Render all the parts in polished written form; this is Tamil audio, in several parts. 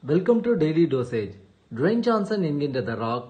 Welcome to daily dosage. Dwayne Johnson என்கின்ற த ராக்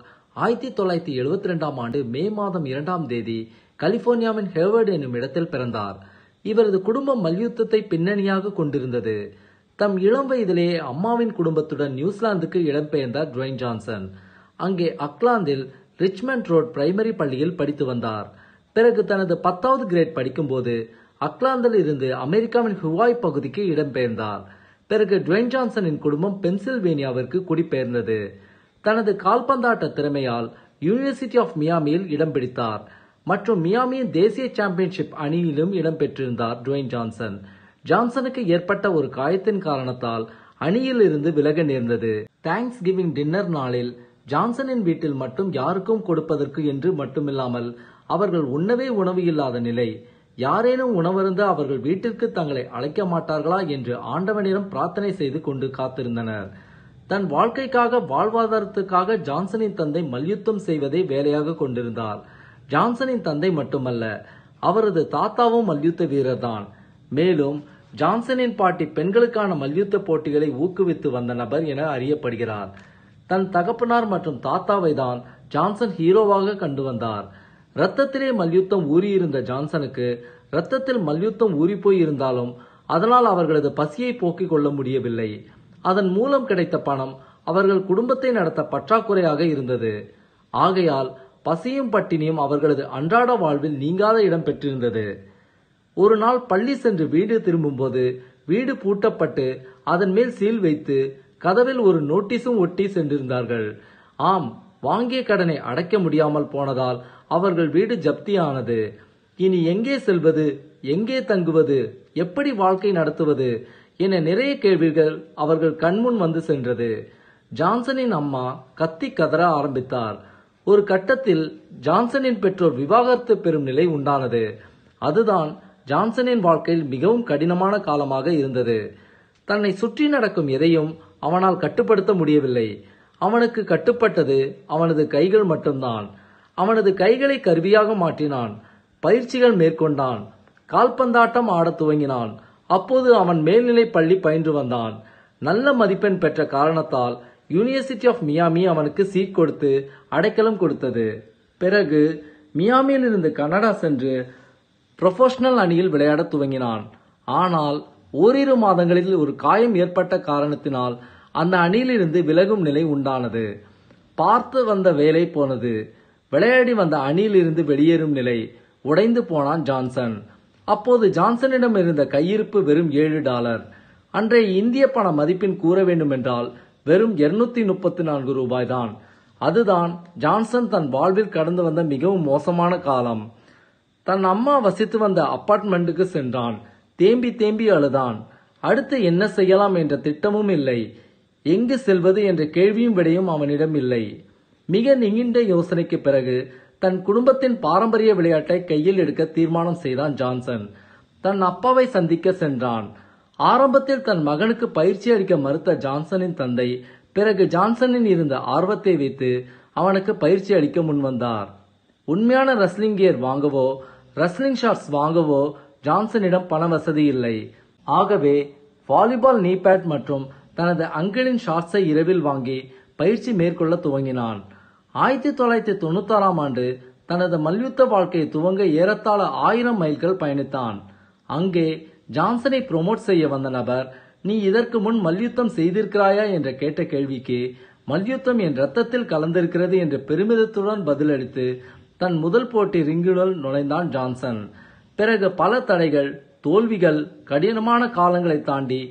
1972ஆம் ஆண்டு மே மாதம் 2ஆம் தேதி கலிபோர்னியாவின் ஹேவர்ட் என்னும் இடத்தில் பிறந்தார். இவரது குடும்பம் மல்யுத்தத்தை பின்னணியாக கொண்டிருந்தது. தம் இளம் வயதிலேயே அம்மாவின் குடும்பத்துடன் நியூசிலாந்துக்கு இடம்பெயர்ந்தார் டுவேன் ஜான்சன். அங்கே அக்லாந்தில் ரிச்மண்ட் ரோட் பிரைமரி பள்ளியில் படித்து வந்தார். பிறகு தனது 10வது கிரேட் படிக்கும்போது அக்லாந்தில் இருந்து அமெரிக்காவின் ஹுவாய் பகுதிக்கு இடம்பெயர்ந்தார். பிறகு டுவேன் ஜான்சனின் குடும்பம் பென்சில்வேனியாவிற்கு குடிபெயர்ந்தது. தனது கால்பந்தாட்ட திறமையால் யூனிவர்சிட்டி ஆஃப் மியாமியில் இடம் பிடித்தார் மற்றும் மியாமியின் தேசிய சாம்பியன்ஷிப் அணியிலும் இடம் பெற்றிருந்தார். டுவேன் ஜான்சனுக்கு ஏற்பட்ட ஒரு காயத்தின் காரணத்தால் அணியில் இருந்து விலக நேர்ந்தது. தேங்க்ஸ் கிவிங் டின்னர் நாளில் ஜான்சனின் வீட்டில் மட்டும் யாருக்கும் கொடுப்பதற்கு என்று மட்டுமில்லாமல் அவர்கள் உண்ணவே உணவு இல்லாத நிலை. யாரேனும் உணவருந்த அவர்கள் வீட்டிற்கு தங்களை அழைக்க மாட்டார்களா என்று ஆண்டவனிடம் பிரார்த்தனை செய்து கொண்டு காத்திருந்தனர். தன் வாழ்க்கைக்காக வாழ்வாதாரத்துக்காக ஜான்சனின் தந்தை மல்யுத்தம் செய்வதை வேலையாக கொண்டிருந்தார். ஜான்சனின் தந்தை மட்டுமல்ல, அவரது தாத்தாவும் மல்யுத்த வீரர் தான். மேலும் ஜான்சனின் பாட்டி பெண்களுக்கான மல்யுத்த போட்டிகளை ஊக்குவித்து வந்த நபர் என அறியப்படுகிறார். தன் தகப்பனார் மற்றும் தாத்தாவை தான் ஜான்சன் ஹீரோவாக கண்டு வந்தார். ரத்தத்திலே மல்யுத்தம் ஊறியிருந்த ஜான்சனுக்கு ரத்தத்தில் மல்யுத்தம் ஊறிப்போய் இருந்தாலும் அதனால் அவர்களது பசியை போக்கிக் கொள்ள முடியவில்லை. அதன் மூலம் கிடைத்த பணம் அவர்கள் குடும்பத்தை நடத்த பற்றாக்குறையாக இருந்தது. ஆகையால் பசியும் பட்டினியும் அவர்களது அன்றாட வாழ்வில் நீங்காத இடம் பெற்றிருந்தது. ஒரு நாள் பள்ளி சென்று வீடு திரும்பும்போது வீடு பூட்டப்பட்டு அதன் மேல் சீல் வைத்து கதவில் ஒரு நோட்டீஸும் ஒட்டி சென்றிருந்தார்கள். ஆம், வாங்கிய கடனை அடைக்க முடியாமல் போனதால் அவர்கள் வீடு ஜப்தியானது. இனி எங்கே செல்வது, எங்கே தங்குவது, எப்படி வாழ்க்கை நடத்துவது என நிறைய கேள்விகள் அவர்கள் கண்முன் வந்து சென்றது. ஜான்சனின் அம்மா கத்தி கதற ஆரம்பித்தார். ஒரு கட்டத்தில் ஜான்சனின் பெற்றோர் விவாகரத்து பெறும் நிலை உண்டானது. அதுதான் ஜான்சனின் வாழ்க்கையில் மிகவும் கடினமான காலமாக இருந்தது. தன்னை சுற்றி நடக்கும் எதையும் அவனால் கட்டுப்படுத்த முடியவில்லை. அவனுக்கு கட்டுப்பட்டது அவனது கைகள் மட்டும்தான். அவனது கைகளை கருவியாக மாற்றினான். பயிற்சிகள் மேற்கொண்டான். கால்பந்தாட்டம் ஆடத் துவங்கினான். அப்போது அவன் மேல்நிலை பள்ளி பயின்று வந்தான். நல்ல மதிப்பெண் பெற்ற காரணத்தால் யூனிவர்சிட்டி ஆஃப் மியாமி அவனுக்கு சீட் கொடுத்து அடைக்கலம் கொடுத்தது. பிறகு மியாமியில் இருந்து கனடா சென்று ப்ரொஃபஷனல் அணியில் விளையாடத் துவங்கினான். ஆனால் ஓரிரு மாதங்களில் ஒரு காயம் ஏற்பட்ட காரணத்தினால் அந்த அணியிலிருந்து விலகும் நிலை உண்டானது. பார்த்து வந்த வேலை போனது. விளையாடி வந்த அணியில் இருந்து வெளியேறும் நிலை. உடைந்து போனான் ஜான்சன். அப்போது ஜான்சனிடம் இருந்த கையிருப்பு வெறும் $7. அன்றைய இந்திய பண மதிப்பின் கூற வேண்டுமென்றால் வெறும் $234 தான். அதுதான் ஜான்சன் தன் வாழ்வில் கடந்து வந்த மிகவும் மோசமான காலம். தன் அம்மா வசித்து வந்த அபார்ட்மெண்ட்டுக்கு சென்றான். தேம்பி தேம்பி அழுதான். அடுத்து என்ன செய்யலாம் என்ற திட்டமும் இல்லை. எங்கு செல்வது என்ற கேள்வியும் விடையும் அவனிடம் இல்லை. மிக நீண்ட யோசனைக்கு பிறகு தன் குடும்பத்தின் பாரம்பரிய விளையாட்டை கையில் எடுக்க தீர்மானம் செய்தான் ஜான்சன். தன் அப்பாவை சந்திக்க சென்றான். ஆரம்பத்தில் தன் மகனுக்கு பயிற்சி அளிக்க மறுத்த ஜான்சனின் தந்தை பிறகு ஜான்சனின் இருந்த ஆர்வத்தை வைத்து அவனுக்கு பயிற்சி அளிக்க முன்வந்தார். உண்மையான ரெஸ்லிங் கியர் வாங்கவோ ரெஸ்லிங் ஷார்ட்ஸ் வாங்கவோ ஜான்சனிடம் பண வசதி இல்லை. ஆகவே வாலிபால் நீ பேட் மற்றும் தனது அங்கிளின் ஷார்ட்ஸை இரவில் வாங்கி பயிற்சி மேற்கொள்ள துவங்கினான். 1996ஆம் ஆண்டு தனது மல்யுத்த வாழ்க்கையை துவங்க ஏறத்தாழ 1000 மைல்கள் பயணித்தான். அங்கே ஜான்சனை ப்ரோமோட் செய்ய வந்த நபர், நீ இதற்கு முன் மல்யுத்தம் செய்திருக்கிறாயா என்ற கேட்ட கேள்விக்கு மல்யுத்தம் என் ரத்தத்தில் கலந்திருக்கிறது என்ற பெருமிதத்துடன் பதிலளித்து தன் முதல் போட்டி ரிங்குகள் நுழைந்தான் ஜான்சன். பிறகு பல தடைகள், தோல்விகள், கடினமான காலங்களை தாண்டி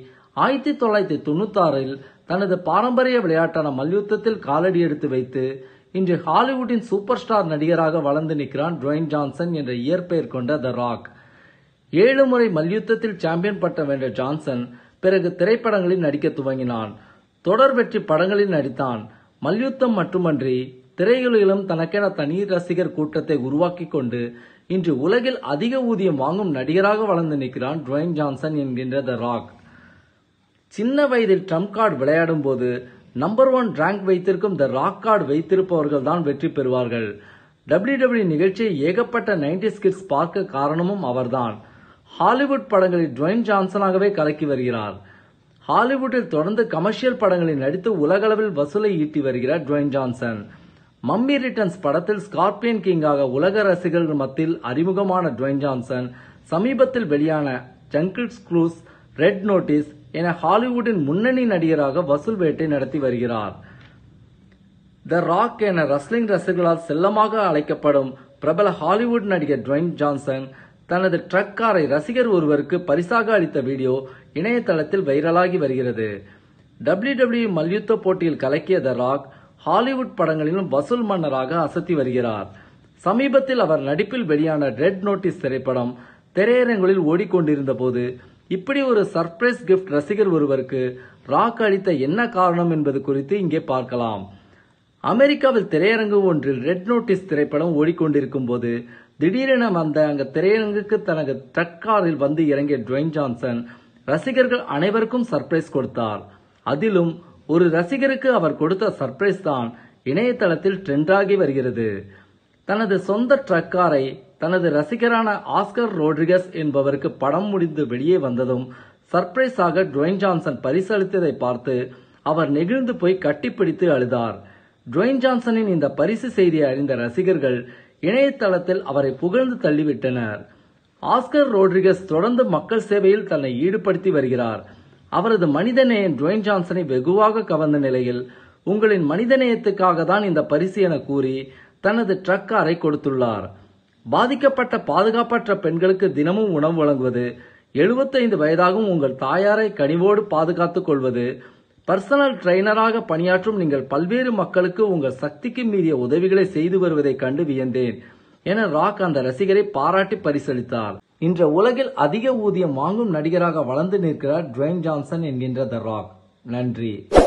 1996இல் தனது பாரம்பரிய விளையாட்டான மல்யுத்தத்தில் காலடி எடுத்து வைத்து இன்று ஹாலிவுட்டின் சூப்பர் ஸ்டார் நடிகராக வளர்ந்து நிற்கிறான் டுவேன் ஜான்சன் என்ற இயற்பெயர் கொண்ட த ராக். 7 முறை மல்யுத்தத்தில் சாம்பியன் பட்டம் வென்ற ஜான்சன் பிறகு திரைப்படங்களில் நடிக்க துவங்கினான். தொடர் வெற்றி படங்களில் நடித்தான். மல்யுத்தம் மட்டுமன்றி திரையுலகிலும் தனக்கென தனி ரசிகர் கூட்டத்தை உருவாக்கி கொண்டு இன்று உலகில் அதிக ஊதியம் வாங்கும் நடிகராக வளர்ந்து நிற்கிறான் டுவேன் ஜான்சன் என்கின்ற த ராக். சின்ன வயதில் ட்ரம்ப் கார்டு விளையாடும் போது நம்பர் 1 ரேங்க் வைத்திருக்கும் த ராக் கார்டு வைத்திருப்பவர்கள் தான் வெற்றி பெறுவார்கள். WWE நிகழ்ச்சியை ஏகப்பட்ட 90s கிட்ஸ் பார்க்க காரணமும் அவர்தான். ஹாலிவுட் படங்களில் டுவேன் ஜான்சனாகவே கலக்கி வருகிறார். ஹாலிவுட்டில் தொடர்ந்து கமர்ஷியல் படங்களில் நடித்து உலகளவில் வசூலை ஈட்டி வருகிறார் டுவேன் ஜான்சன். மம்மி ரிட்டர்ன்ஸ் படத்தில் ஸ்கார்பியன் கிங்காக உலக ரசிகர்கள் மத்தியில் அறிமுகமான டுவேன் ஜான்சன் சமீபத்தில் வெளியான ஜங்கிள்ஸ் க்ரூஸ், ரெட் நோட்டீஸ் என ஹாலிவுட்டின் முன்னணி நடிகராக வசூல் வேட்டை நடத்தி வருகிறார். த ராக் என ரஸ்லிங் ரசிகர்களால் செல்லமாக அழைக்கப்படும் பிரபல ஹாலிவுட் நடிகர் டுவேன் ஜான்சன் தனது ட்ரக் காரை ரசிகர் ஒருவருக்கு பரிசாக அளித்த வீடியோ இணையதளத்தில் வைரலாகி வருகிறது. WWE மல்யுத்த போட்டியில் கலக்கிய த ராக் ஹாலிவுட் படங்களிலும் வசூல் மன்னராக அசத்தி வருகிறார். சமீபத்தில் அவர் நடிப்பில் வெளியான ரெட் நோட்டீஸ் திரைப்படம் திரையரங்குகளில் ஓடிக்கொண்டிருந்த போது இப்படி ஒரு சர்ப்ரைஸ் கிஃப்ட் ரசிகர் ஒருவருக்கு ராக் அளித்த என்ன காரணம் என்பது குறித்து இங்கே பார்க்கலாம். அமெரிக்காவில் திரையரங்கு ஒன்றில் ரெட் நோட்டீஸ் திரைப்படம் ஓடிக்கொண்டிருக்கும் போது திடீரென அங்க திரையரங்குக்கு தனது ட்ரக் காரில் வந்து இறங்கிய டுவேன் ஜான்சன் ரசிகர்கள் அனைவருக்கும் சர்ப்ரைஸ் கொடுத்தார். அதிலும் ஒரு ரசிகருக்கு அவர் கொடுத்த சர்ப்ரைஸ் தான் இணையதளத்தில் ட்ரெண்டாகி வருகிறது. தனது சொந்த ட்ரக் காரை தனது ரசிகரான ஆஸ்கர் ரோட்ரிகஸ் என்பவருக்கு படம் முடிந்து வெளியே வந்ததும் சர்ப்ரைஸாக டுவேன் ஜான்சன் பரிசளித்ததை பார்த்து அவர் நெகிழ்ந்து போய் கட்டிப்பிடித்து அழுதார். டுவேன் ஜான்சனின் இந்த பரிசு செய்தியை அறிந்த ரசிகர்கள் இணையதளத்தில் அவரை புகழ்ந்து தள்ளிவிட்டனர். ஆஸ்கர் ரோட்ரிகஸ் தொடர்ந்து மக்கள் சேவையில் தன்னை ஈடுபடுத்தி வருகிறார். அவரது மனிதநேயம் டுவேன் ஜான்சனை வெகுவாக கவர்ந்த நிலையில் உங்களின் மனிதநேயத்துக்காக தான் இந்த பரிசு என கூறி தனது ட்ரக் காரை கொடுத்துள்ளார். பாதிக்கப்பட்ட பாதுகாப்பற்ற பெண்களுக்கு தினமும் உணவு வழங்குவது, 75 வயதாகும் உங்கள் தாயாரை கனிவோடு பாதுகாத்துக் கொள்வது, பர்சனல் ட்ரெய்னராக பணியாற்றும் நீங்கள் பல்வேறு மக்களுக்கு உங்கள் சக்திக்கு மீறிய உதவிகளை செய்து வருவதை கண்டு வியந்தேன் என ராக் அந்த ரசிகரை பாராட்டி பரிசளித்தார். இன்ற உலகில் அதிக ஊதியம் வாங்கும் நடிகராக வளர்ந்து நிற்கிறார் டுவேன் ஜான்சன் என்கின்ற த ராக். நன்றி.